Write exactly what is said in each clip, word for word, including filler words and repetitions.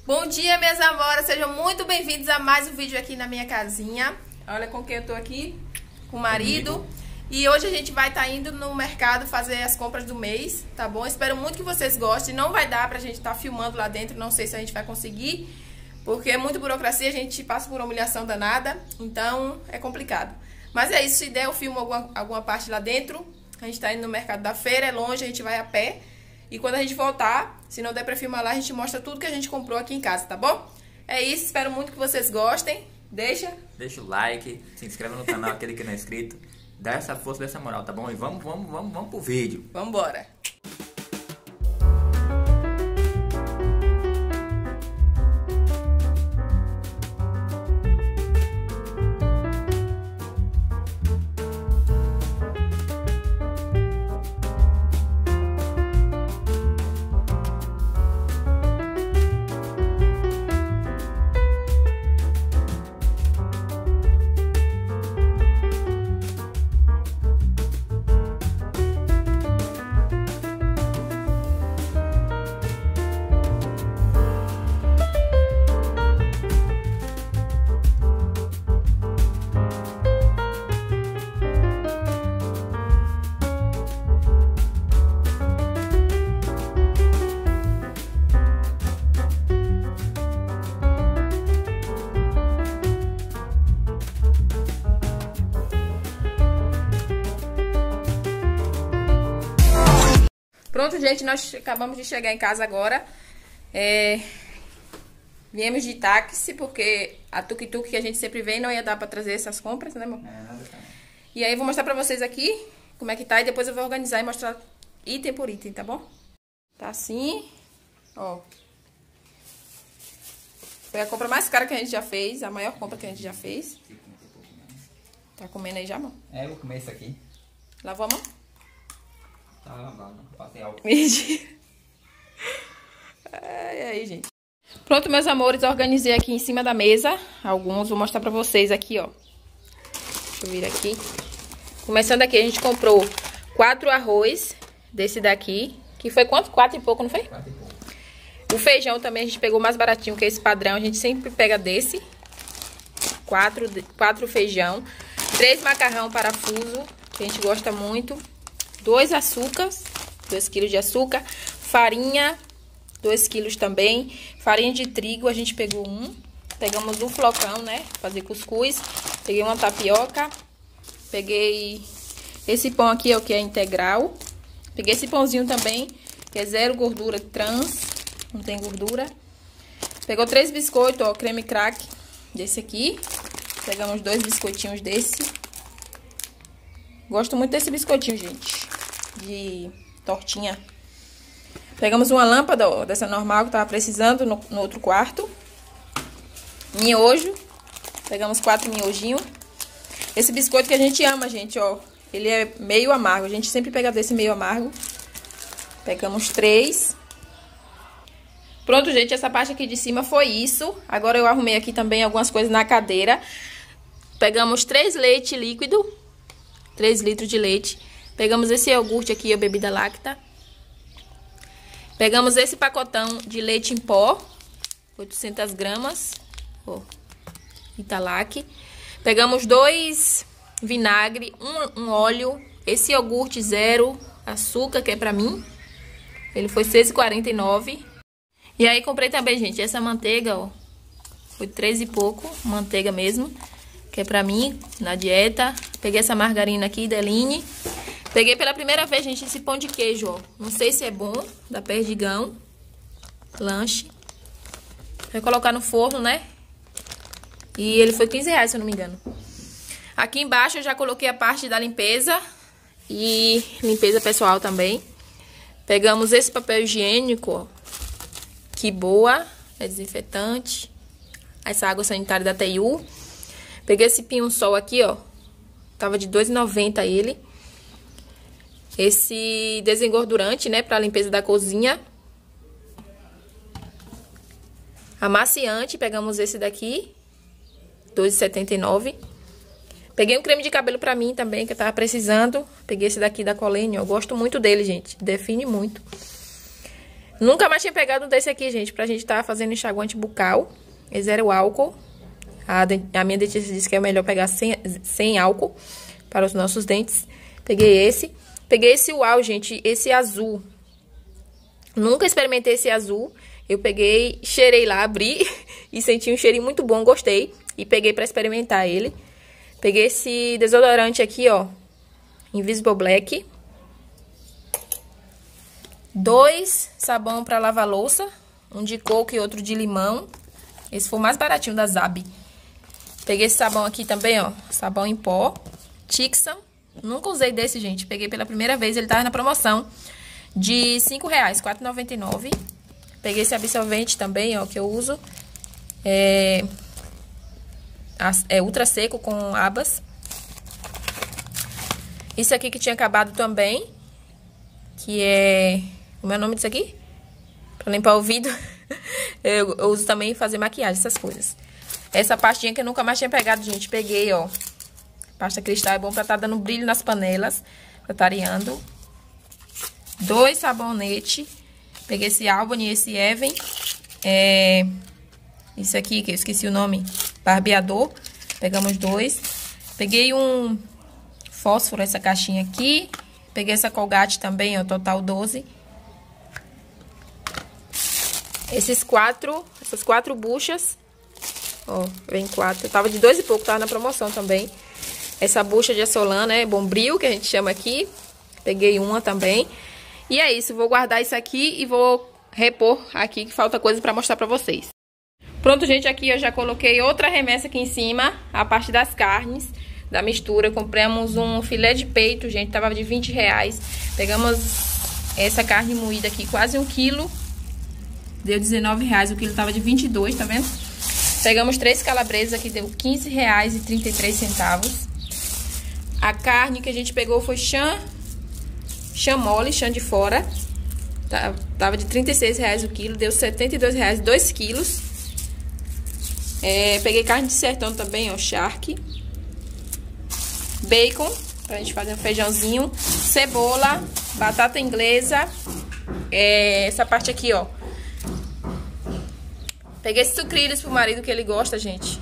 Bom dia, minhas amoras, sejam muito bem-vindos a mais um vídeo aqui na minha casinha. Olha com quem eu tô aqui, com o marido. Comigo. E hoje a gente vai estar tá indo no mercado fazer as compras do mês, tá bom? Espero muito que vocês gostem. Não vai dar pra gente estar tá filmando lá dentro, não sei se a gente vai conseguir, porque é muita burocracia, a gente passa por uma humilhação danada, então é complicado. Mas é isso, se der eu filmo alguma, alguma parte lá dentro. A gente tá indo no mercado da feira, é longe, a gente vai a pé. E quando a gente voltar, se não der pra filmar lá, a gente mostra tudo que a gente comprou aqui em casa, tá bom? É isso, espero muito que vocês gostem. Deixa. Deixa o like, se inscreva no canal, aquele que não é inscrito. Dá essa força, dessa moral, tá bom? E vamos, vamos, vamos, vamos pro vídeo. Vamos embora. Pronto, gente, nós acabamos de chegar em casa agora. É, viemos de táxi, porque a tuk-tuk que a gente sempre vem não ia dar pra trazer essas compras, né, amor? É, nada tá. E aí eu vou mostrar pra vocês aqui como é que tá e depois eu vou organizar e mostrar item por item, tá bom? Tá assim, ó. Foi a compra mais cara que a gente já fez, a maior compra que a gente já fez. Tá comendo aí já, amor? É, eu vou comer isso aqui. Lavou a mão? Tá lavado, passei álcool. Mentira. Ai, aí, gente. Pronto, meus amores, organizei aqui em cima da mesa alguns, vou mostrar pra vocês aqui, ó. Deixa eu vir aqui. Começando aqui, a gente comprou quatro arroz desse daqui, que foi quanto? Quatro e pouco, não foi? Quatro e pouco. O feijão também a gente pegou mais baratinho que esse padrão, a gente sempre pega desse. Quatro, quatro feijão. Três macarrão parafuso, que a gente gosta muito. Dois açúcares, dois quilos de açúcar, farinha, dois quilos também, farinha de trigo, a gente pegou um, pegamos um flocão, né, fazer cuscuz, peguei uma tapioca, peguei esse pão aqui, ó, que é integral, peguei esse pãozinho também, que é zero gordura trans, não tem gordura, pegou três biscoitos, ó, creme crack, desse aqui, pegamos dois biscoitinhos desse, gosto muito desse biscoitinho, gente. De tortinha. Pegamos uma lâmpada, ó, dessa normal que tava precisando no, no outro quarto. Miojo. Pegamos quatro miojinhos. Esse biscoito que a gente ama, gente, ó. Ele é meio amargo. A gente sempre pega desse meio amargo. Pegamos três. Pronto, gente. Essa parte aqui de cima foi isso. Agora eu arrumei aqui também algumas coisas na cadeira. Pegamos três leite líquido. três litros de leite. Pegamos esse iogurte aqui, a bebida láctea. Pegamos esse pacotão de leite em pó, oitocentas gramas, ó, Italac. Pegamos dois vinagre, um, um óleo, esse iogurte zero açúcar, que é pra mim. Ele foi seis reais e quarenta e nove centavos. E aí comprei também, gente, essa manteiga, ó, foi três e pouco, manteiga mesmo, que é pra mim, na dieta. Peguei essa margarina aqui, Deline. Peguei pela primeira vez, gente, esse pão de queijo, ó. Não sei se é bom, da Perdigão. Lanche. Vai colocar no forno, né? E ele foi quinze reais, se eu não me engano. Aqui embaixo eu já coloquei a parte da limpeza. E limpeza pessoal também. Pegamos esse papel higiênico, ó. Que boa. É desinfetante. Essa água sanitária da T I U. Peguei esse pinho-sol aqui, ó. Tava de dois reais e noventa centavos ele. Esse desengordurante, né, pra limpeza da cozinha. Amaciante, pegamos esse daqui, dois reais e setenta e nove centavos. Peguei um creme de cabelo pra mim também, que eu tava precisando. Peguei esse daqui da Colene, eu gosto muito dele, gente. Define muito. Nunca mais tinha pegado um desse aqui, gente, pra gente tá fazendo enxaguante bucal. É zero álcool. A, a minha dentista disse que é melhor pegar sem, sem álcool para os nossos dentes. Peguei esse. Peguei esse uau, gente, esse azul. Nunca experimentei esse azul. Eu peguei, cheirei lá, abri e senti um cheirinho muito bom, gostei. E peguei pra experimentar ele. Peguei esse desodorante aqui, ó, Invisible Black. Dois sabão pra lavar louça. Um de coco e outro de limão. Esse foi o mais baratinho da Zab. Peguei esse sabão aqui também, ó, sabão em pó. Tixan. Nunca usei desse, gente. Peguei pela primeira vez, ele tava na promoção de cinco reais, quatro reais e noventa e nove centavos. Peguei esse absorvente também, ó, que eu uso. É, é ultra seco com abas. Isso aqui que tinha acabado também, que é... Como é o nome disso aqui? Pra limpar o ouvido. eu, eu uso também fazer maquiagem, essas coisas. Essa pastinha que eu nunca mais tinha pegado, gente. Peguei, ó. Pasta cristal é bom pra tá dando brilho nas panelas. Pra tá areando. Dois sabonetes. Peguei esse Albany e esse Even. É... Isso aqui, que eu esqueci o nome. Barbeador. Pegamos dois. Peguei um fósforo, essa caixinha aqui. Peguei essa Colgate também, ó. Total doze. Esses quatro, essas quatro buchas. Ó, vem quatro. Tava de dois e pouco, tava na promoção também. Essa bucha de Assolan, né? Bombril, que a gente chama aqui. Peguei uma também. E é isso, vou guardar isso aqui e vou repor aqui, que falta coisa pra mostrar pra vocês. Pronto, gente, aqui eu já coloquei outra remessa aqui em cima, a parte das carnes, da mistura. Compramos um filé de peito, gente, tava de vinte reais. Pegamos essa carne moída aqui, quase um quilo. Deu dezenove reais, o quilo tava de vinte e dois, tá vendo? Pegamos três calabresas aqui, deu quinze reais e trinta e três centavos. A carne que a gente pegou foi chã, chã mole, chã de fora. Tava de trinta e seis reais o quilo, deu setenta e dois reais, dois quilos. É, peguei carne de sertão também, ó, charque. Bacon, pra gente fazer um feijãozinho. Cebola, batata inglesa. É, essa parte aqui, ó. Peguei esse sucrilhos pro marido que ele gosta, gente.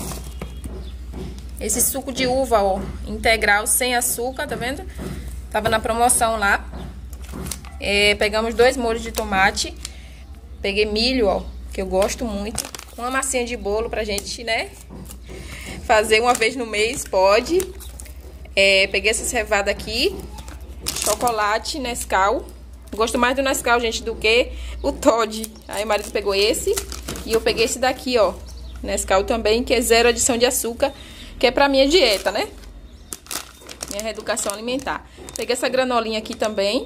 Esse suco de uva, ó, integral, sem açúcar, tá vendo? Tava na promoção lá. É, pegamos dois molhos de tomate. Peguei milho, ó, que eu gosto muito. Uma massinha de bolo pra gente, né, fazer uma vez no mês, pode. É, peguei essa cevada aqui. Chocolate Nescau. Gosto mais do Nescau, gente, do que o Toddy. Aí o marido pegou esse. E eu peguei esse daqui, ó, Nescau também, que é zero adição de açúcar, que é pra minha dieta, né? Minha reeducação alimentar. Peguei essa granolinha aqui também.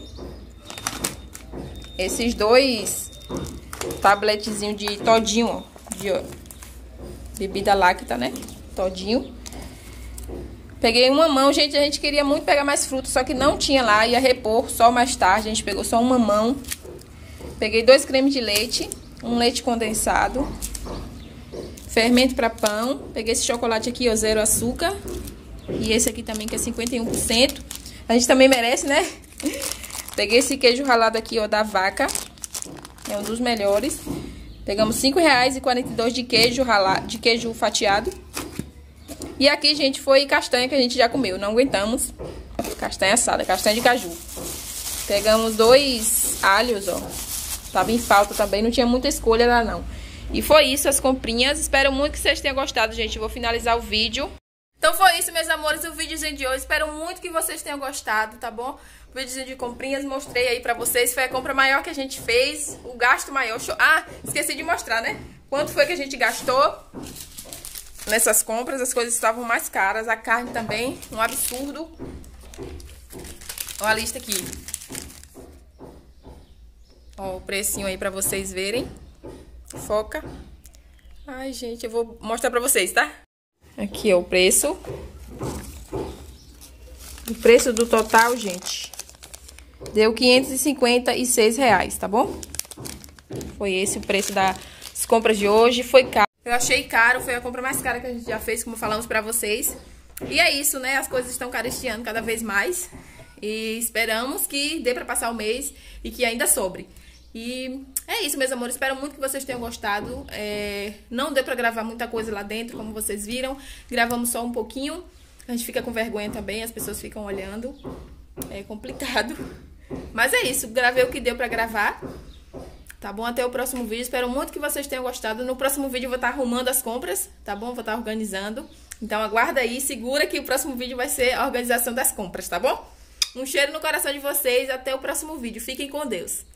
Esses dois tabletezinhos de todinho, ó, de ó, bebida láctea, né? Todinho. Peguei um mamão, gente, a gente queria muito pegar mais frutas, só que não tinha lá, ia repor só mais tarde, a gente pegou só um mamão. Peguei dois cremes de leite, um leite condensado, fermento para pão. Peguei esse chocolate aqui, ó, zero açúcar. E esse aqui também, que é cinquenta e um por cento. A gente também merece, né? Peguei esse queijo ralado aqui, ó, da Vaca. É um dos melhores. Pegamos cinco reais e quarenta e dois de queijo ralado, de queijo fatiado. E aqui, gente, foi castanha que a gente já comeu. Não aguentamos. Castanha assada, castanha de caju. Pegamos dois alhos, ó. Tava em falta também, não tinha muita escolha lá, não. E foi isso, as comprinhas. Espero muito que vocês tenham gostado, gente. Vou finalizar o vídeo. Então foi isso, meus amores, o videozinho de hoje. Espero muito que vocês tenham gostado, tá bom? O videozinho de comprinhas, mostrei aí pra vocês. Foi a compra maior que a gente fez. O gasto maior. Ah, esqueci de mostrar, né? Quanto foi que a gente gastou nessas compras. As coisas estavam mais caras. A carne também, um absurdo. Olha a lista aqui. Ó, o precinho aí pra vocês verem. Foca. Ai, gente, eu vou mostrar pra vocês, tá? Aqui, ó, o preço. O preço do total, gente, deu quinhentos e cinquenta e seis reais, tá bom? Foi esse o preço das compras de hoje. Foi caro. Eu achei caro, foi a compra mais cara que a gente já fez, como falamos pra vocês. E é isso, né? As coisas estão careteando cada vez mais. E esperamos que dê pra passar o mês e que ainda sobre. E é isso, meus amores. Espero muito que vocês tenham gostado. É, não deu pra gravar muita coisa lá dentro, como vocês viram. Gravamos só um pouquinho. A gente fica com vergonha também, as pessoas ficam olhando. É complicado. Mas é isso, gravei o que deu pra gravar. Tá bom? Até o próximo vídeo. Espero muito que vocês tenham gostado. No próximo vídeo eu vou estar arrumando as compras, tá bom? Vou estar organizando. Então aguarda aí, segura que o próximo vídeo vai ser a organização das compras, tá bom? Um cheiro no coração de vocês. Até o próximo vídeo. Fiquem com Deus.